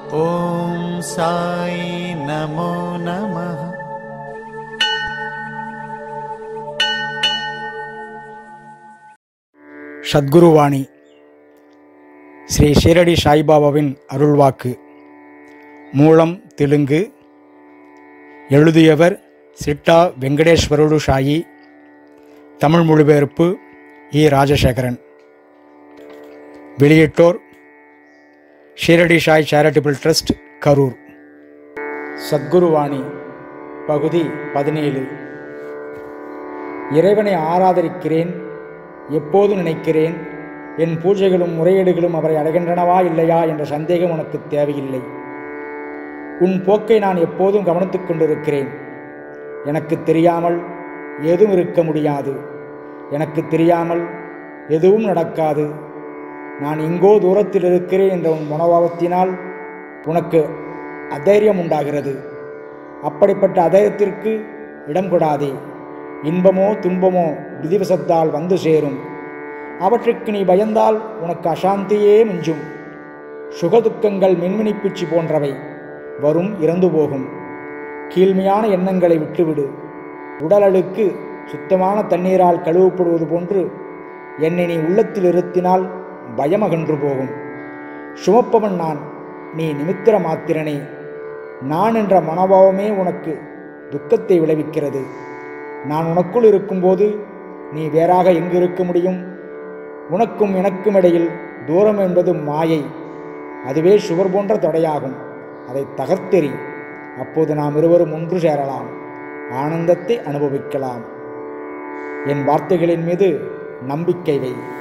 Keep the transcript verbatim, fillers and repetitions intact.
ஓம் சாய் நமோ நமः. சத்குருவாணி ஸ்ரீ ஷீரடி சாய்பாபாவின் அருள்வாக்கு. மூலம் தெலுங்கு. எழுதியவர் சிட்டா வெங்கடேஸ்வரலு சாயி. தமிழ் மொழிபெயர்ப்பு இ ராஜசேகரன். வெளியிட்டோர் ஷீரடி சாய் சேரிட்டபிள் ட்ரஸ்ட், கரூர். சத்குருவாணி பகுதி பதினேழு. இறைவனை ஆராதரிக்கிறேன், எப்போது நினைக்கிறேன், என் பூஜைகளும் முறையீடுகளும் அவரை அடைகின்றனவா இல்லையா என்ற சந்தேகம் உனக்கு தேவையில்லை. உன் போக்கை நான் எப்போதும் கவனித்துக் கொண்டிருக்கிறேன். எனக்கு தெரியாமல் எதுவும் இருக்க முடியாது. எனக்கு தெரியாமல் எதுவும் நடக்காது. நான் எங்கோ தூரத்தில் இருக்கிறேன் என்ற உன் மனோபாவத்தினால் உனக்கு அதைரியம் உண்டாகிறது. அப்படிப்பட்ட அதைரியத்திற்கு இடம் கொடாதே. இன்பமோ துன்பமோ விதிவசத்தால் வந்து சேரும். அவற்றுக்கு நீ பயந்தால் உனக்கு அசாந்தியே மிஞ்சும். சுகதுக்கங்கள் மின்மினி பூச்சி போன்றவை, வரும் இறந்து போகும். கீழ்மையான எண்ணங்களை விட்டுவிடு. உடலழுக்கு சுத்தமான தண்ணீரால் கழுவப்படுவது போன்று என்னை நீ உள்ளத்தில் இருத்தினால் பயம் அகன்று போகும். சுமப்பவன் நான், நீ நிமித்திர மாத்திரனே. நான் என்ற மனோபாவமே உனக்கு துக்கத்தை விளைவிக்கிறது. நான் உனக்குள் இருக்கும்போது நீ வேறாக எங்கு இருக்க முடியும்? உனக்கும் எனக்கும் இடையில் தூரம் என்பது மாயை. அதுவே சுவர் போன்ற தடையாகும். அதை தகர்த்தெறி. அப்போது நாம் இருவரும் ஒன்று சேரலாம், ஆனந்தத்தை அனுபவிக்கலாம். என் வார்த்தைகளின் மீது நம்பிக்கை வை.